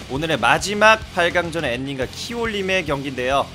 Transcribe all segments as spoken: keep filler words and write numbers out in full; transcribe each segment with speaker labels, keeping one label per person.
Speaker 1: 오늘의 마지막 팔 강전의 엔님과 키올님의 경기인데요.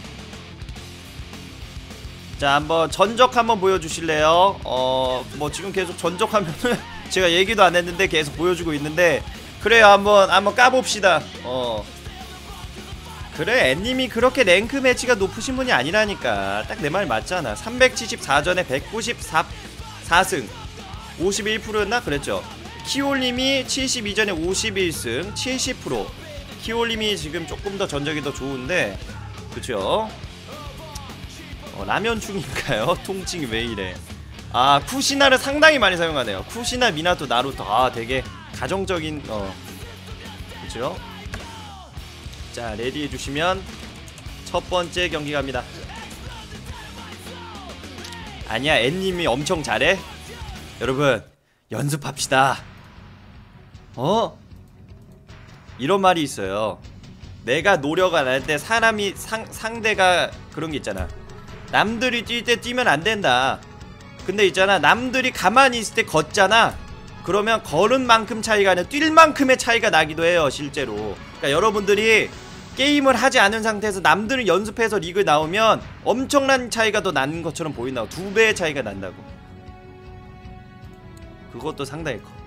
Speaker 1: 자, 한번 전적 한번 보여주실래요? 어, 뭐 지금 계속 전적하면은 제가 얘기도 안 했는데 계속 보여주고 있는데, 그래요. 한번 한번 까봅시다. 어, 그래, 엔님이 그렇게 랭크 매치가 높으신 분이 아니라니까. 딱 내 말 맞잖아. 삼백칠십사 전에 백구십사 승 오십일 퍼센트였나? 그랬죠. 키올님이 칠십이 전에 오십일 승 칠십 퍼센트. 키올님이 지금 조금 더 전적이 더 좋은데, 그쵸? 어, 라면충인가요? 통칭이 왜 이래? 아, 쿠시나를 상당히 많이 사용하네요. 쿠시나, 미나토, 나루토. 아, 되게 가정적인, 어, 그쵸? 자, 레디 해주시면 첫 번째 경기 갑니다. 아니야, 엔님이 엄청 잘해? 여러분, 연습합시다. 어? 이런 말이 있어요. 내가 노력 안 할 때 사람이 상, 상대가 그런 게 있잖아. 남들이 뛸 때 뛰면 안 된다. 근데 있잖아, 남들이 가만히 있을 때 걷잖아. 그러면 걸은 만큼 차이가 아니라 뛸 만큼의 차이가 나기도 해요, 실제로. 그러니까 여러분들이 게임을 하지 않은 상태에서 남들은 연습해서 리그 나오면 엄청난 차이가 더 나는 것처럼 보인다고. 두 배의 차이가 난다고. 그것도 상당히 커.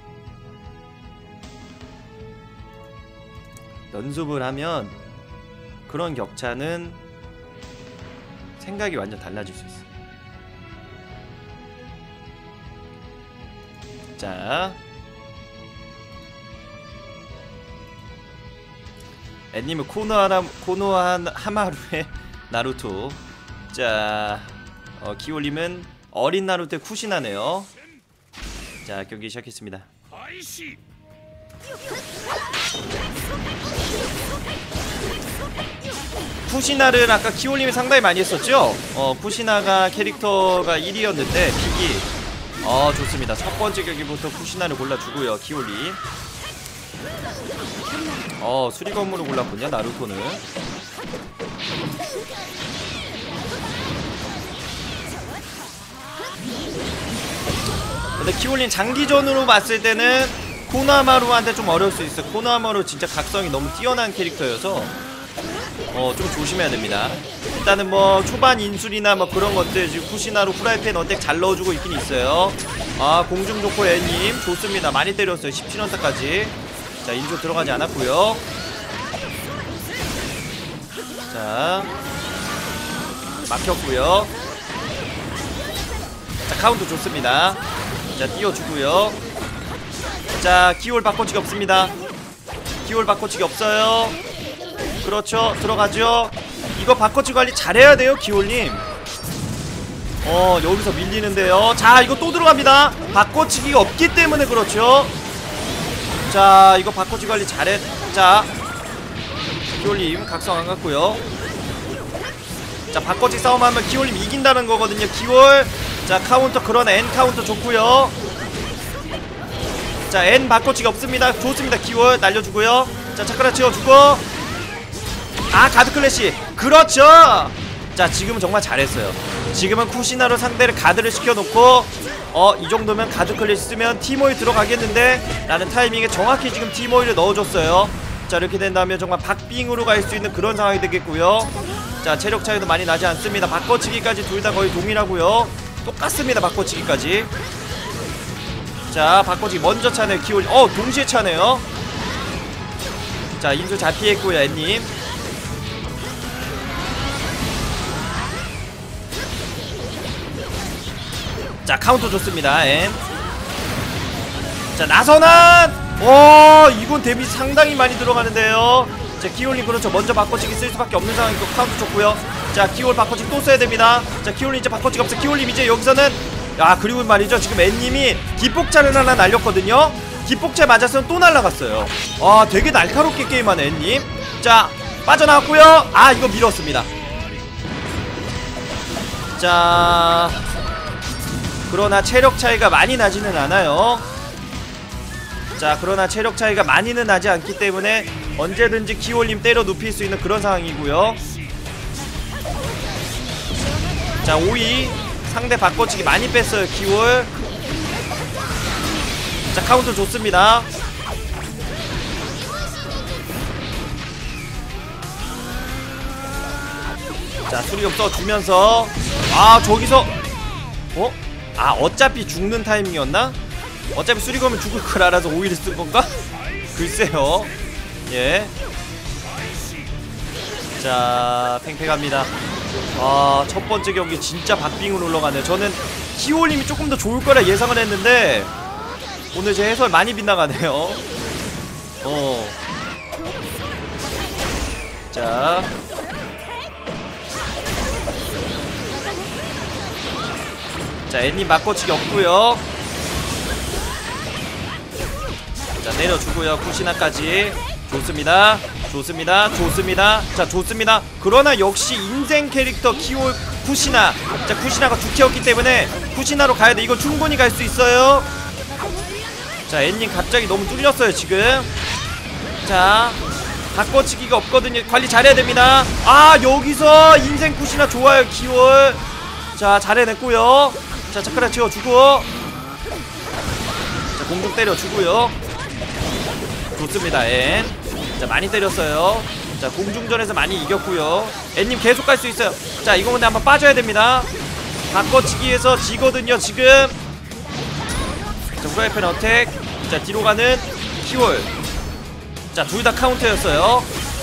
Speaker 1: 연습을 하면 그런 격차는 생각이 완전 달라질 수 있어. 자, 엔님은 코노하나, 코노한 하마루의 나루토. 자, 어, 키올님은 어린 나루토의 쿠시나네요. 자, 경기 시작했습니다. 쿠시나를 아까 키올님이 상당히 많이 했었죠? 어, 쿠시나가 캐릭터가 일 위였는데 픽이 어, 좋습니다. 첫 번째 경기부터 쿠시나를 골라주고요, 키올님. 어, 수리건물을 골랐군요, 나루토는. 근데 키올님 장기전으로 봤을 때는 코노하마루한테 좀 어려울 수 있어요. 코노하마루 진짜 각성이 너무 뛰어난 캐릭터여서 어, 좀 조심해야 됩니다. 일단은 뭐 초반 인술이나 뭐 그런 것들 지금 쿠시나로 후라이팬 어택 잘 넣어주고 있긴 있어요. 아, 공중 좋고 애님 좋습니다. 많이 때렸어요. 십칠 원타까지. 자, 인술 들어가지 않았고요. 자, 막혔고요. 자, 카운트 좋습니다. 자, 띄워주고요. 자, 기올 바꿔치기 없습니다. 기올 바꿔치기 없어요. 그렇죠, 들어가죠. 이거 바꿔치기 관리 잘해야 돼요, 기올님. 어, 여기서 밀리는데요. 자, 이거 또 들어갑니다. 바꿔치기가 없기 때문에 그렇죠. 자, 이거 바꿔치기 관리 잘해. 자, 기올님 각성 안 갔고요. 자, 바꿔치기 싸움하면 기올님 이긴다는 거거든요, 기올. 자, 카운터, 그런 N 카운터 좋고요. 자, N 바꿔치기 없습니다. 좋습니다. 기올 날려주고요. 자, 차크라 채워주고. 아, 가드 클래시. 그렇죠. 자, 지금은 정말 잘했어요. 지금은 쿠시나로 상대를 가드를 시켜놓고 어, 이 정도면 가드 클래시 쓰면 티모일 들어가겠는데 라는 타이밍에 정확히 지금 티모일을 넣어줬어요. 자, 이렇게 된다면 정말 박빙으로 갈 수 있는 그런 상황이 되겠고요. 자, 체력 차이도 많이 나지 않습니다. 바꿔치기까지 둘 다 거의 동일하고요. 똑같습니다. 바꿔치기까지. 자, 바꿔치기 먼저 차네요, 키올. 어, 동시에 차네요. 자, 인수 잘 피했고요, 앤님. 자, 카운터 좋습니다, 앤. 자, 나선한! 오, 이건 데미지 상당히 많이 들어가는데요. 자, 키올님 그렇죠. 먼저 바꿔치기 쓸 수밖에 없는 상황이고 카운터 좋고요. 자, 키올 바꿔치기 또 써야 됩니다. 자, 키올님 이제 바꿔치기 없어. 키올님 이제 여기서는, 아, 그리고 말이죠, 지금 앤님이 기폭차를 하나 날렸거든요. 기폭차 맞았으면 또 날라갔어요. 아, 되게 날카롭게 게임하네, 앤님. 자, 빠져나왔고요. 아, 이거 밀었습니다. 자, 그러나 체력 차이가 많이 나지는 않아요. 자, 그러나 체력 차이가 많이는 나지 않기 때문에 언제든지 키올님 때려 눕힐 수 있는 그런 상황이고요. 자, 오 위 상대 바꿔치기 많이 뺐어요, 키올. 자, 카운터 좋습니다. 자 수리검 써주면서 아 저기서 어? 아 어차피 죽는 타이밍이었나? 어차피 수리검은 죽을 걸 알아서 오히려 쓴 건가? 글쎄요. 예. 자 팽팽합니다. 아 첫번째 경기 진짜 박빙으로 올라가네요. 저는 키올님이 조금 더 좋을 거라 예상을 했는데 오늘 제 해설 많이 빗나가네요. 어. 자. 자, 앤님 맞고치기 없고요. 자, 내려주고요. 쿠시나까지. 좋습니다. 좋습니다. 좋습니다. 자, 좋습니다. 그러나 역시 인생 캐릭터 키올 쿠시나. 자, 쿠시나가 주캐였기 때문에 쿠시나로 가야 돼. 이거 충분히 갈 수 있어요. 자, 앤님 갑자기 너무 뚫렸어요, 지금. 자, 바꿔치기가 없거든요. 관리 잘해야 됩니다. 아, 여기서 인생 쿠시나 좋아요, 키올. 자, 잘해냈고요. 자, 차크라 채워주고. 자, 공중 때려주고요. 좋습니다, 앤. 자, 많이 때렸어요. 자, 공중전에서 많이 이겼고요. 앤님 계속 갈 수 있어요. 자, 이거 근데 한번 빠져야 됩니다. 바꿔치기에서 지거든요, 지금. 자, 후라이팬 어택. 자, 뒤로 가는 키올. 자, 둘 다 카운터였어요.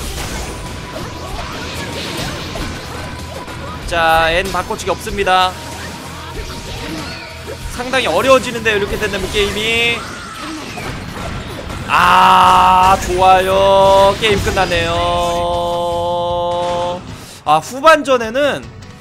Speaker 1: 자, 앤 바꿔치기 없습니다. 상당히 어려워지는데요, 이렇게 된다면 게임이. 아, 좋아요. 게임 끝나네요. 아, 후반전에는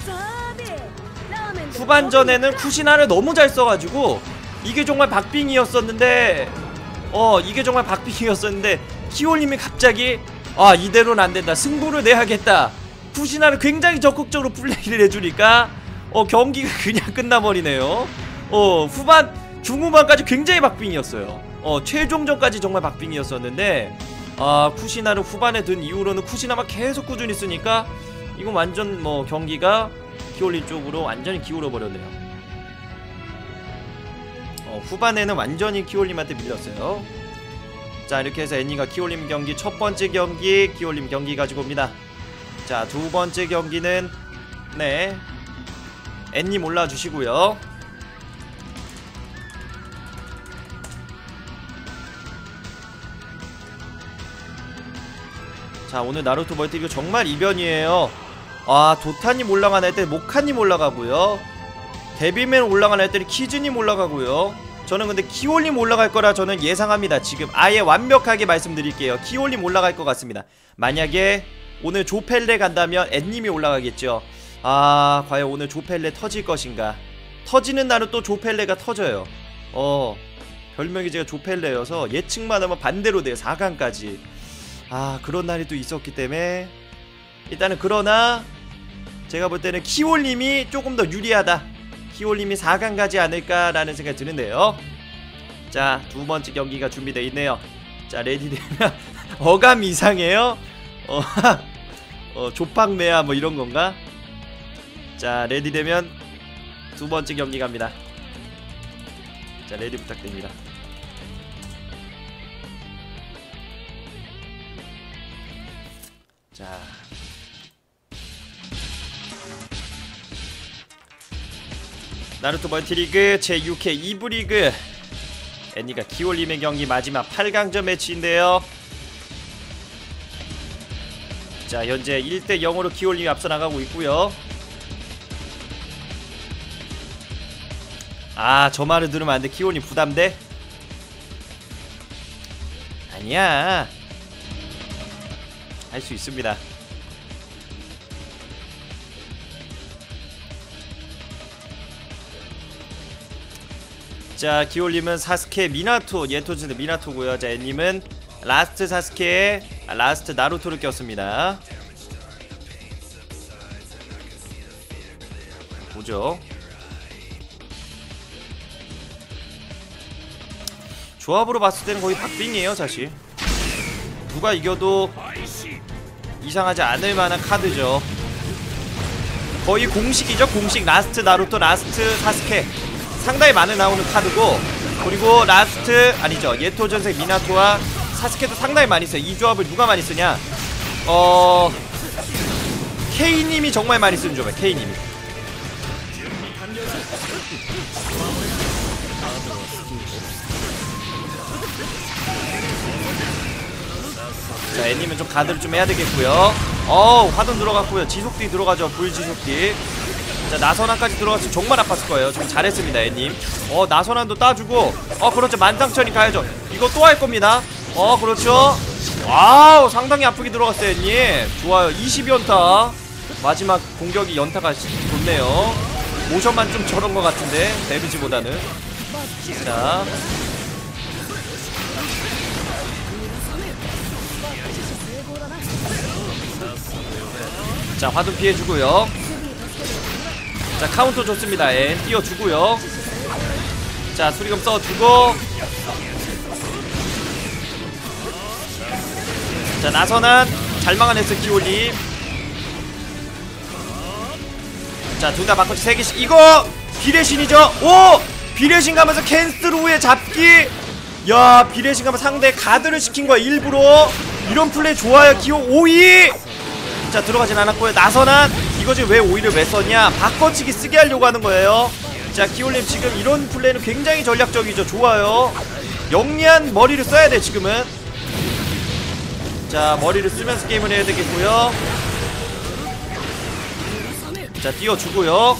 Speaker 1: 후반전에는 쿠시나를 너무 잘 써가지고 이게 정말 박빙이었었는데 어 이게 정말 박빙이었었는데 키올님이 갑자기 아, 이대로는 안된다, 승부를 내야겠다, 쿠시나를 굉장히 적극적으로 플레이를 해주니까 어 경기가 그냥 끝나버리네요. 어 후반 중후반까지 굉장히 박빙이었어요. 어 최종전까지 정말 박빙이었었는데 아, 쿠시나를 후반에 든 이후로는 쿠시나만 계속 꾸준히 쓰니까 이건 완전 뭐 경기가 키올린 쪽으로 완전히 기울어 버렸네요. 어 후반에는 완전히 키올림한테 밀렸어요. 자, 이렇게 해서 애니가 키올림 경기 첫 번째 경기 키올림 경기 가지고 옵니다. 자, 두 번째 경기는 네 애님 올라주시고요. 자, 오늘 나루토 멀티뷰 정말 이변이에요. 아, 도타님 올라가는 애들 모카님 올라가고요. 데뷔맨 올라가는 애들이 키즈님 올라가고요. 저는 근데 키올님 올라갈 거라 저는 예상합니다. 지금 아예 완벽하게 말씀드릴게요. 키올님 올라갈 것 같습니다. 만약에 오늘 조펠레 간다면 앤님이 올라가겠죠. 아, 과연 오늘 조펠레 터질 것인가. 터지는 날은 또 조펠레가 터져요. 어 별명이 제가 조펠레여서 예측만 하면 반대로 돼요. 사 강까지. 아, 그런 날이 또 있었기 때문에 일단은, 그러나 제가 볼 때는 키올님이 조금 더 유리하다, 키올님이 사 강 가지 않을까라는 생각이 드는데요. 자, 두 번째 경기가 준비되어 있네요. 자, 레디 되면 어감 이상해요. 어, 어 조팡매야 뭐 이런 건가? 자, 레디 되면 두 번째 경기 갑니다. 자, 레디 부탁드립니다. 자, 나루토 멀티리그 제육 회 이 부 리그 애니가 키올림의 경기 마지막 팔 강전 매치인데요. 자, 현재 일 대 영으로 키올림이 앞서 나가고 있고요. 아, 저 말을 들으면 안돼. 키올림 부담돼? 아니야, 할 수 있습니다. 자, 기올님은 사스케 미나토, 예토즈는 미나토고요. 자, 앤님은 라스트 사스케에 라스트 나루토를 꼈습니다. 보죠. 조합으로 봤을 때는 거의 박빙이에요, 사실. 누가 이겨도 이상하지 않을 만한 카드죠. 거의 공식이죠, 공식. 라스트 나루토, 라스트 사스케 상당히 많이 나오는 카드고, 그리고 라스트 아니죠, 예토전생 미나토와 사스케도 상당히 많이 써요. 이 조합을 누가 많이 쓰냐, 어 K님이 정말 많이 쓰는 조합이야. K님이. 자, N님은 좀 가드를 좀 해야 되겠고요. 어, 화돈 들어갔고요. 지속딜 들어가죠. 불지속딜. 자, 나선환까지 들어갔으면 정말 아팠을 거예요. 좀 잘했습니다, N님. 어, 나선환도 따주고. 어, 그렇죠. 만상천이 가야죠. 이거 또 할 겁니다. 어, 그렇죠. 와우, 상당히 아프게 들어갔어요, N님. 좋아요. 이십 연타. 마지막 공격이 연타가 좋네요. 모션만 좀 저런 것 같은데, 데미지보다는. 자. 자, 화도 피해주고요. 자, 카운터 좋습니다. N 띄워주고요. 자, 수리검 써주고. 자, 나선한 잘 막아냈어. 키올림. 자, 둘 다 바꿔치 세 개씩. 이거 비례신이죠. 오! 비례신 가면서 캔슬 후에 잡기. 야, 비례신 가면 상대 가드를 시킨 거야, 일부러. 이런 플레이 좋아요. 기호 오이. 자, 들어가진 않았고요. 나선한 이거지. 왜 오히려 왜 썼냐? 바꿔치기 쓰게 하려고 하는 거예요. 자, 키올림 지금 이런 플레이는 굉장히 전략적이죠. 좋아요. 영리한 머리를 써야 돼, 지금은. 자, 머리를 쓰면서 게임을 해야 되겠고요. 자, 띄워주고요.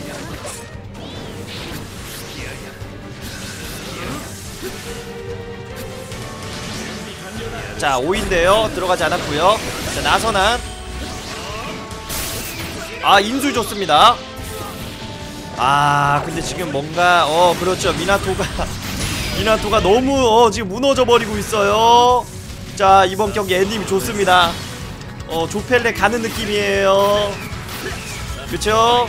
Speaker 1: 자, 오인데요. 들어가지 않았고요. 자, 나선한. 아, 인술 좋습니다. 아, 근데 지금 뭔가 어 그렇죠. 미나토가 미나토가 너무 어 지금 무너져 버리고 있어요. 자, 이번 경기 N님이 좋습니다. 어 조펠레 가는 느낌이에요. 그쵸?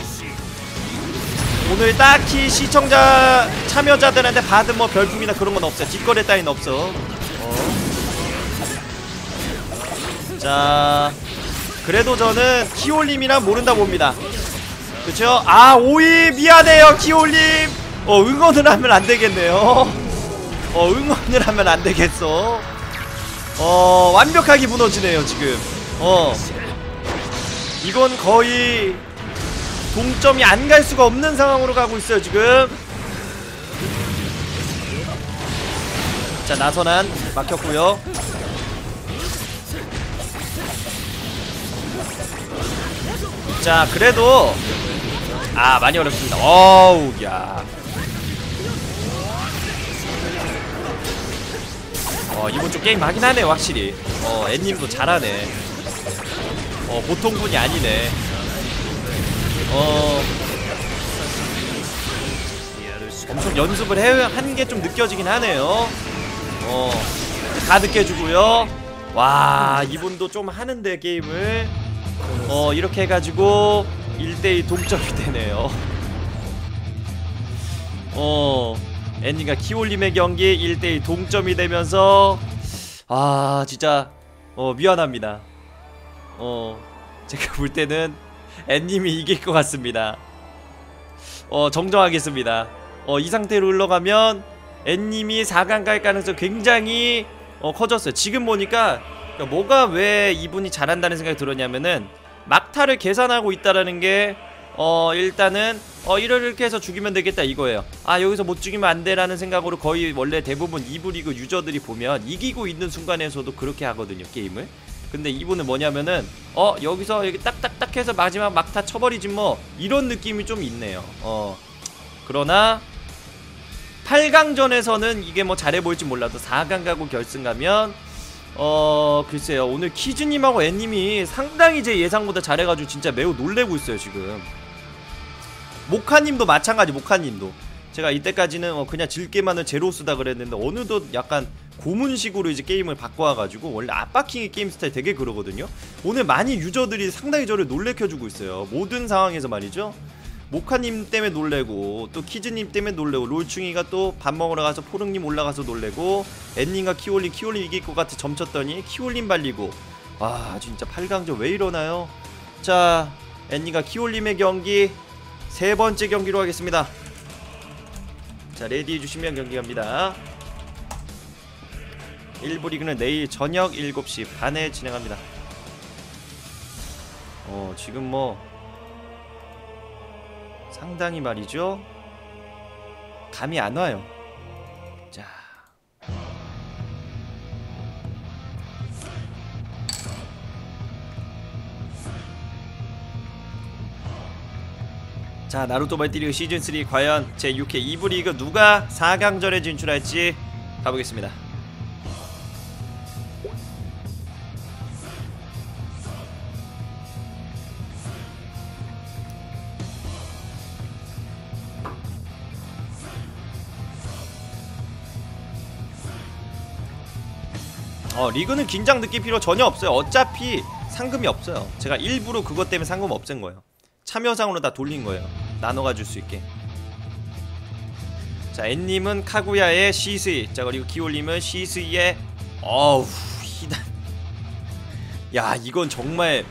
Speaker 1: 오늘 딱히 시청자 참여자들한테 받은 뭐 별풍이나 그런 건 없어요. 뒷거래 따윈 없어. 어. 자, 그래도 저는 키올림이란 모른다 봅니다. 그쵸? 아, 오이 미안해요, 키올림. 어, 응원을 하면 안 되겠네요. 어, 응원을 하면 안 되겠어. 어, 완벽하게 무너지네요, 지금. 어, 이건 거의 동점이 안 갈 수가 없는 상황으로 가고 있어요, 지금. 자, 나선한 막혔고요. 자, 그래도 아, 많이 어렵습니다. 어우, 야. 어, 이번 좀 게임 하긴 하네, 확실히. 어, N님도 잘하네. 어, 보통 분이 아니네. 어, 엄청 연습을 해, 한 게 좀 느껴지긴 하네요. 어, 다 느껴주고요. 와, 이분도 좀 하는데, 게임을. 어, 이렇게 해가지고 일 대 이 동점이 되네요. 어, N님과 키올림의 경기 일 대 이 동점이 되면서 아, 진짜 어, 미안합니다. 어, 제가 볼 때는 N님이 이길 것 같습니다. 어, 정정하겠습니다. 어, 이 상태로 흘러가면 N님이 사 강 갈 가능성이 굉장히 어, 커졌어요. 지금 보니까 뭐가 왜 이분이 잘한다는 생각이 들었냐면은 막타를 계산하고 있다라는 게 어 일단은 어 이렇게 해서 죽이면 되겠다 이거예요. 아, 여기서 못 죽이면 안 돼라는 생각으로 거의 원래 대부분 이 부 리그 유저들이 보면 이기고 있는 순간에서도 그렇게 하거든요, 게임을. 근데 이분은 뭐냐면은 어 여기서 여기 딱딱딱 해서 마지막 막타 쳐버리지 뭐, 이런 느낌이 좀 있네요. 어 그러나 팔 강전에서는 이게 뭐 잘해 보일지 몰라도 사 강 가고 결승 가면 어 글쎄요, 오늘 키즈님하고 N님이 상당히 제 예상보다 잘해가지고 진짜 매우 놀래고 있어요, 지금. 모카님도 마찬가지. 모카님도 제가 이때까지는 어 그냥 질게만을 제로 쓰다 그랬는데 어느덧 약간 고문식으로 이제 게임을 바꿔와가지고, 원래 압박킹의 게임 스타일 되게 그러거든요. 오늘 많이 유저들이 상당히 저를 놀래켜주고 있어요, 모든 상황에서 말이죠. 모카님 때문에 놀래고, 또 키즈님 때문에 놀래고, 롤충이가 또 밥 먹으러 가서 포릉님 올라가서 놀래고, N님과 키올림 키올림 이길 것 같아 점쳤더니 키올림 발리고. 아, 진짜 팔 강전 왜 이러나요? 자, N님과 키올림의 경기 세 번째 경기로 하겠습니다. 자, 레디 해주시면 경기 갑니다. 일 부 리그는 내일 저녁 일곱 시 반에 진행합니다. 어 지금 뭐 상당히 말이죠 감이 안 와요. 자 자 나루토 발디리그 시즌삼 과연 제육 회 이 부 리그 누가 사 강전에 진출할지 가보겠습니다. 어 리그는 긴장 느낄 필요 전혀 없어요. 어차피 상금이 없어요. 제가 일부러 그것 때문에 상금 없앤 거예요. 참여상으로 다 돌린 거예요. 나눠가 줄 수 있게. 자 앤님은 카구야의 시스이, 자 그리고 기올님은 시스이의 어우 히단. 야 이건 정말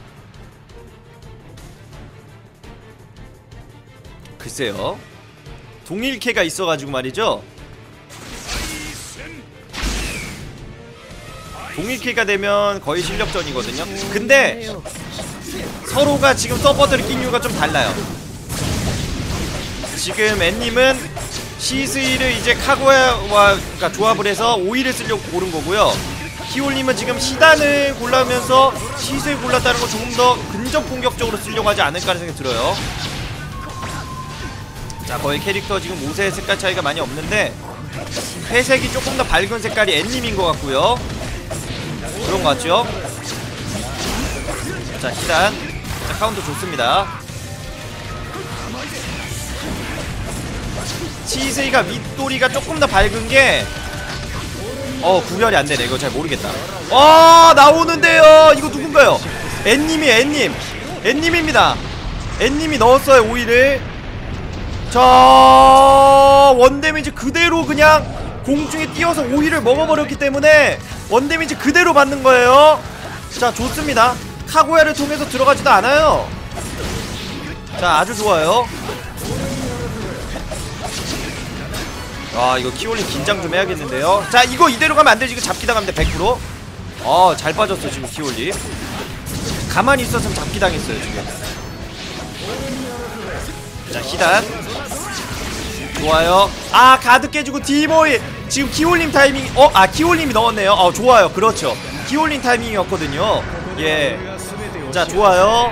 Speaker 1: 글쎄요 동일캐가 있어가지고 말이죠. 동일캐가 되면 거의 실력전이거든요. 근데 서로가 지금 서버들을 낀 이유가 좀 달라요. 지금 앤님은 시스이를 이제 카구야와 그러니까 조합을 해서 오이를 쓰려고 고른 거고요. 키올님은 지금 시단을 골라면서 시스이를 골랐다는 거 조금 더 근접 공격적으로 쓰려고 하지 않을까 하는 생각이 들어요. 자 거의 캐릭터 지금 옷의 색깔 차이가 많이 없는데 회색이 조금 더 밝은 색깔이 앤님인 것 같고요. 그런 것 같죠? 자 히단, 자 카운터 좋습니다. 시스이가 윗도리가 조금 더 밝은게 어 구별이 안되네. 이거 잘 모르겠다. 어 나오는데요. 이거 누군가요? 앤님이 앤님 앤님입니다. 앤님이 넣었어요 오이를. 자 원데미지 그대로 그냥 공중에 띄어서 오이를 먹어버렸기 때문에 원데미지 그대로 받는 거예요. 자 좋습니다. 카구야를 통해서 들어가지도 않아요. 자 아주 좋아요. 아 이거 키올린 긴장 좀 해야겠는데요. 자 이거 이대로 가면 안되지. 이거 잡기 당합니다. 백 퍼센트. 아 잘 빠졌어 지금 키올린. 가만히 있었으면 잡기 당했어요 지금. 자 히단 좋아요. 아 가드 깨주고 디모이 지금 키올림 타이밍. 어? 아 키올림이 넣었네요. 어 좋아요. 그렇죠 키올림 타이밍이었거든요. 예. 자 좋아요.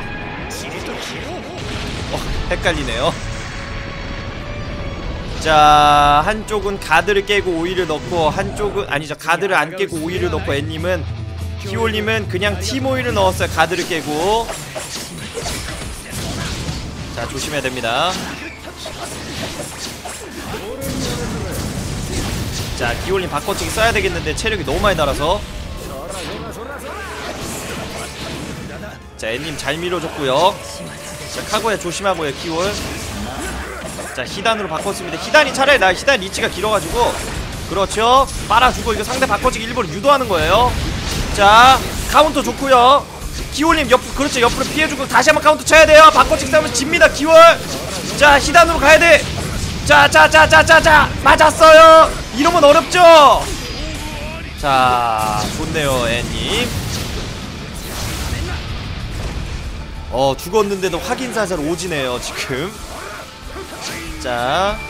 Speaker 1: 어 헷갈리네요. 자 한쪽은 가드를 깨고 오이를 넣고 한쪽은 아니죠 가드를 안 깨고 오이를 넣고 앤님은 키올님은 그냥 팀오이를 넣었어요. 가드를 깨고. 자 조심해야 됩니다. 자 기올님 바꿔치기 써야 되겠는데 체력이 너무 많이 달아서. 자 앤님 잘 밀어줬고요. 자 카구야 조심하고요 키올. 자 히단으로 바꿨습니다. 히단이 차라리 나 히단 리치가 길어가지고 그렇죠 빨아주고 이거 상대 바꿔치기 일부러 유도하는 거예요. 자 카운터 좋고요. 기올님 옆 그렇죠 옆으로 피해주고 다시 한번 카운터 쳐야 돼요. 바꿔치기 싸우면 집니다 기올. 자 히단으로 가야돼. 자자자자자자 맞았어요. 이러면 어렵죠. 자 좋네요 앤님. 어 죽었는데도 확인사살 오지네요 지금. 자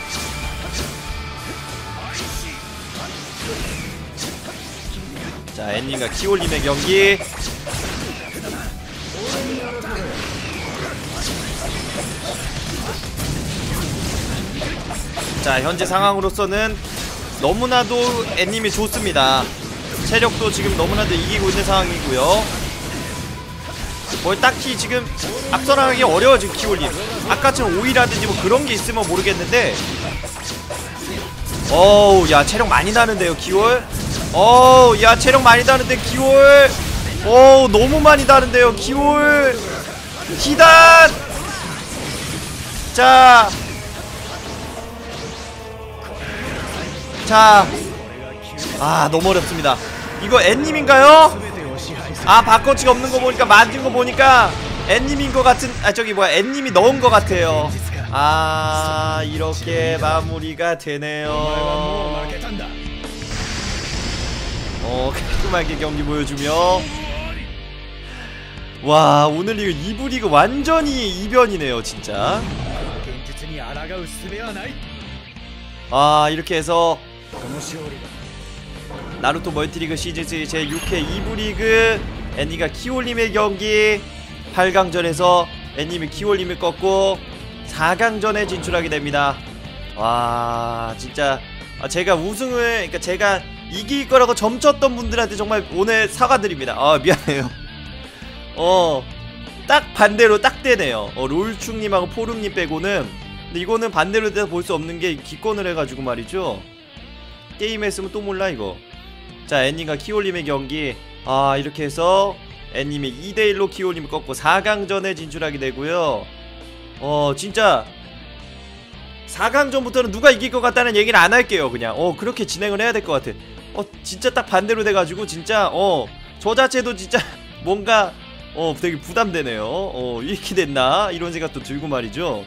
Speaker 1: 자 앤님과 키올님의 경기. 자 현재 상황으로서는 너무나도 앤님이 좋습니다. 체력도 지금 너무나도 이기고 있는 상황이고요. 뭘 딱히 지금 앞서나가기 어려워 지금 키올님. 아까처럼 오이라든지 뭐 그런게 있으면 모르겠는데 어우 야 체력 많이 나는데요 키올. 어우 야 체력 많이 나는데 키올. 어우 너무 많이 나는데요 키올. 히단. 자 자, 아 너무 어렵습니다. 이거 앤님인가요? 아 바꿔치기 없는 거 보니까 만진 거 보니까 앤님인 거 같은. 아 저기 뭐야 앤님이 넣은 거 같아요. 아 이렇게 마무리가 되네요. 어 깔끔하게 경기 보여주며 와 오늘 이거 이 부 리그 완전히 이변이네요 진짜. 아 이렇게 해서 나루토 멀티리그 시즌삼 제육 회 이 부 리그 애니가 키올림의 경기 팔 강전에서 애님이 키올림을 꺾고 사 강전에 진출하게 됩니다. 와 진짜 제가 우승을 그러니까 제가 이길 거라고 점쳤던 분들한테 정말 오늘 사과드립니다. 아 미안해요. 어 딱 반대로 딱 되네요. 어, 롤충님하고 포름님 빼고는. 근데 이거는 반대로 돼서 볼 수 없는 게 기권을 해가지고 말이죠. 게임 했으면 또 몰라 이거. 자 애님과 키올림의 경기 아 이렇게 해서 애님이 이 대 일로 키올림을 꺾고 사 강전에 진출하게 되고요. 어 진짜 사 강전부터는 누가 이길 것 같다는 얘기는 안 할게요. 그냥 어 그렇게 진행을 해야 될 것 같아. 어 진짜 딱 반대로 돼가지고 진짜 어 저 자체도 진짜 뭔가 어 되게 부담되네요. 어 이렇게 됐나 이런 생각도 들고 말이죠.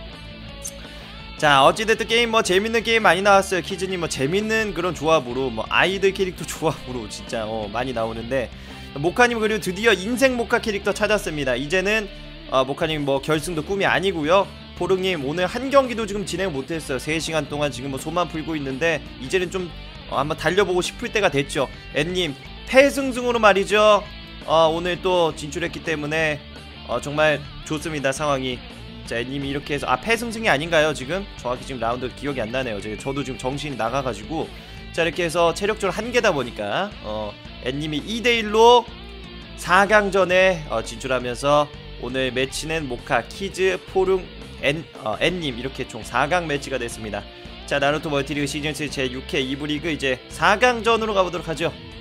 Speaker 1: 자 어찌됐든 게임 뭐 재밌는 게임 많이 나왔어요. 키즈님 뭐 재밌는 그런 조합으로 뭐 아이들 캐릭터 조합으로 진짜 어 많이 나오는데 모카님 그리고 드디어 인생 모카 캐릭터 찾았습니다. 이제는 어, 모카님 뭐 결승도 꿈이 아니고요. 포릉님 오늘 한 경기도 지금 진행 못했어요. 세 시간 동안 지금 뭐 소만 풀고 있는데 이제는 좀 어, 한번 달려보고 싶을 때가 됐죠. 앤님 패승승으로 말이죠. 어, 오늘 또 진출했기 때문에 어, 정말 좋습니다 상황이. 자 앤님이 이렇게 해서 아 패승승이 아닌가요 지금? 정확히 지금 라운드 기억이 안 나네요. 제가 저도 지금 정신이 나가가지고. 자 이렇게 해서 체력적으로 한계다 보니까 어 앤님이 이 대 일로 사 강전에 어, 진출하면서 오늘 매치는 모카, 키즈, 포릉, 앤, 어, 앤님 이렇게 총 사 강 매치가 됐습니다. 자 나루토 멀티리그 시즌삼 제육 회 이 부 리그 이제 사 강전으로 가보도록 하죠.